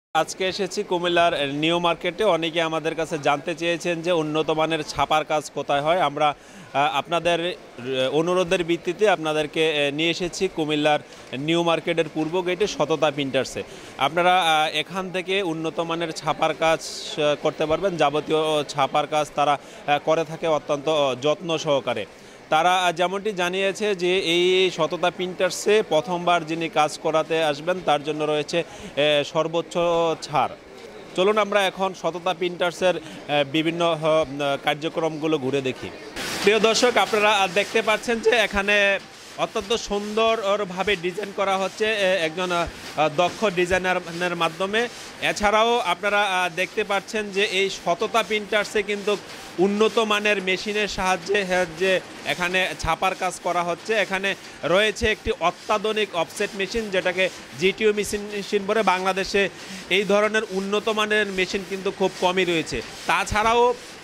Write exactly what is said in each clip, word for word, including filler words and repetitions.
আজকে এসেছি কুমিল্লার নিউ মার্কেটে। অনেকে আমাদের কাছে জানতে চেয়েছেন যে উন্নত মানের ছাপার কাজ কোথায় হয়। আমরা আপনাদের অনুরোধের ভিত্তিতে আপনাদেরকে নিয়ে এসেছি কুমিল্লার নিউ মার্কেটের পূর্ব গেটে সততা প্রিন্টার্সে। আপনারা এখান থেকে উন্নত মানের ছাপার কাজ করতে পারবেন। যাবতীয় ছাপার কাজ তারা করে থাকে অত্যন্ত যত্ন সহকারে। তারা যেমনটি জানিয়েছে যে এই সততা প্রিন্টার্সে প্রথমবার যিনি কাজ করাতে আসবেন তার জন্য রয়েছে সর্বোচ্চ ছাড়। চলুন আমরা এখন সততা প্রিন্টার্সের বিভিন্ন কার্যক্রমগুলো ঘুরে দেখি। প্রিয় দর্শক, আপনারা দেখতে পাচ্ছেন যে এখানে অত্যন্ত সুন্দরভাবে ডিজাইন করা হচ্ছে একজন দক্ষ ডিজাইনারের মাধ্যমে। এছাড়াও আপনারা দেখতে পাচ্ছেন যে এই সততা প্রিন্টার্সে কিন্তু উন্নত মানের মেশিনের সাহায্যে যে এখানে ছাপার কাজ করা হচ্ছে। এখানে রয়েছে একটি অত্যাধুনিক অফসেট মেশিন, যেটাকে জিটিও মেশিন মেশিন বলে। বাংলাদেশে এই ধরনের উন্নত মানের মেশিন কিন্তু খুব কমই রয়েছে। তাছাড়াও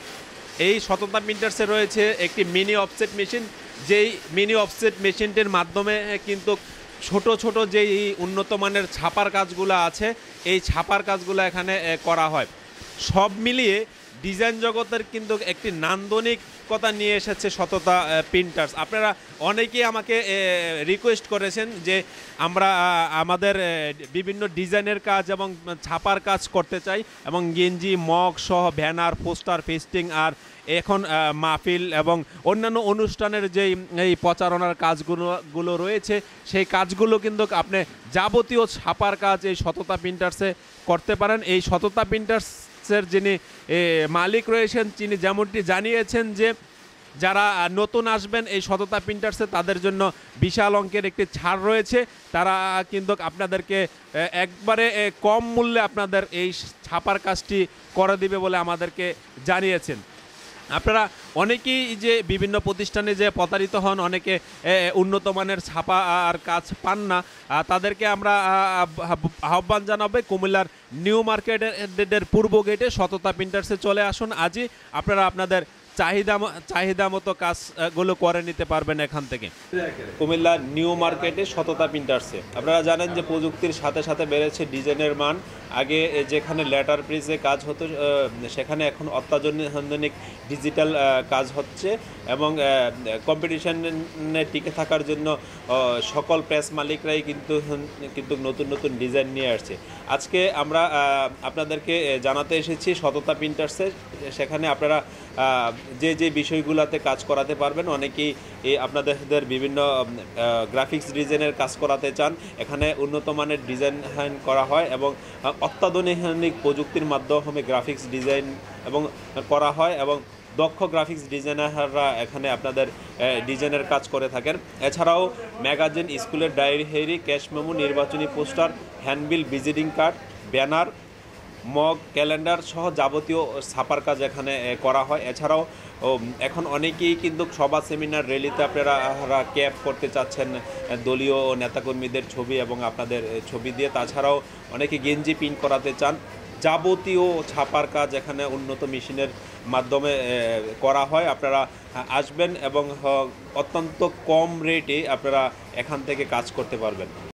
এই সততা প্রিন্টার্সে রয়েছে একটি মিনি অফসেট মেশিন, যেই মিনি অফসেট মেশিনটির মাধ্যমে কিন্তু ছোট ছোট যেই উন্নত মানের ছাপার কাজগুলো আছে এই ছাপার কাজগুলো এখানে করা হয়। সব মিলিয়ে ডিজাইন জগতের কিন্তু একটি নান্দনিকতা নিয়ে এসেছে সততা প্রিন্টার্স। আপনারা অনেকেই আমাকে রিকোয়েস্ট করেছেন যে আমরা আমাদের বিভিন্ন ডিজাইনের কাজ এবং ছাপার কাজ করতে চাই, এবং গেঞ্জি, মগ সহ ব্যানার, পোস্টার, পেস্টিং, আর এখন মাহফিল এবং অন্যান্য অনুষ্ঠানের যেই এই প্রচারণার কাজগুলো গুলো রয়েছে সেই কাজগুলো কিন্তু আপনি যাবতীয় ছাপার কাজ এই সততা প্রিন্টার্সে করতে পারেন। এই সততা প্রিন্টার্স যিনি মালিক রয়েছেন তিনি যেমনটি জানিয়েছেন যে যারা নতুন আসবেন এই সততা প্রিন্টার্সে তাদের জন্য বিশাল অঙ্কের একটি ছাড় রয়েছে। তারা কিন্তু আপনাদেরকে একবারে কম মূল্যে আপনাদের এই ছাপার কাজটি করে দিবে বলে আমাদেরকে জানিয়েছেন। আপনারা অনেকেই যে বিভিন্ন প্রতিষ্ঠানে যে প্রতারিত হন, অনেকে উন্নত মানের ছাপা আর কাজ পান না, তাদেরকে আমরা আহ্বান জানাবে কুমিল্লার নিউ মার্কেটের পূর্ব গেটে সততা প্রিন্টার্সে চলে আসুন। আজই আপনারা আপনাদের চাহিদা চাহিদা মতো কাজগুলো করে নিতে পারবেন এখান থেকে। কুমিল্লা নিউ মার্কেটে সততা প্রিন্টার্সে আপনারা জানেন যে প্রযুক্তির সাথে সাথে বেড়েছে ডিজাইনের মান। আগে যেখানে লেটার প্রিজে কাজ হতো সেখানে এখন অত্যাধুনিক ডিজিটাল কাজ হচ্ছে, এবং কম্পিটিশনে টিকে থাকার জন্য সকল প্রেস মালিকরাই কিন্তু কিন্তু নতুন নতুন ডিজাইন নিয়ে আসছে। আজকে আমরা আপনাদেরকে জানাতে এসেছি সততা প্রিন্টার্সে। সেখানে আপনারা যে যে বিষয়গুলোতে কাজ করাতে পারবেন, অনেকেই আপনাদের বিভিন্ন গ্রাফিক্স ডিজাইনের কাজ করাতে চান। এখানে উন্নত মানের ডিজাইন করা হয় এবং অত্যাধুনিক প্রযুক্তির মাধ্যমে গ্রাফিক্স ডিজাইন এবং করা হয়, এবং দক্ষ গ্রাফিক্স ডিজাইনাররা এখানে আপনাদের ডিজাইনের কাজ করে থাকেন। এছাড়াও ম্যাগাজিন, স্কুলের ডায়েরি, ক্যাশ মেমো, নির্বাচনী poster, handbill, visiting card, banner, mug, calendar সহ যাবতীয় ছাপার কাজ এখানে করা হয়। এছাড়াও এখন অনেকেই কিন্তু সভা, সেমিনার, র্যালিতে আপনারা ক্যাপ করতে চাচ্ছেন দলীয় নেতাকর্মীদের ছবি এবং আপনাদের ছবি দিয়ে। তাছাড়াও অনেকে গেঞ্জি প্রিন্ট করাতে চান। যাবতীয় ছাপার কাজ এখানে উন্নত মেশিনের মাধ্যমে করা হয়। আপনারা আসবেন এবং অত্যন্ত কম রেটে আপনারা এখান থেকে কাজ করতে পারবেন।